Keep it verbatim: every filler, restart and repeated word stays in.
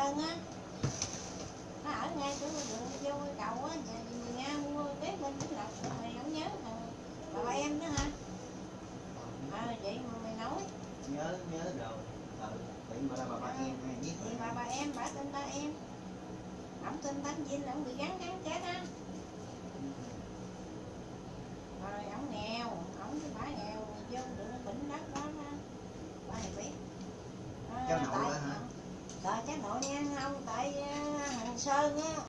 Sơn á, nó ở ngay chỗ đường vô cái cầu á, nhà Nga mua kế bên Vĩnh Lộc, mày không nhớ mà bà, bà em đó hả? Ờ à, vậy mà mày nói nhớ nhớ rồi. Ừ, tự gọi là bà ba em hay biết thì bà bà em, bà tên ba em, ổng tên Tánh Vinh là ổng bị gắn gắn chết á. Rồi ổng nghèo, ổng với bả nghèo vô được bệnh đất đó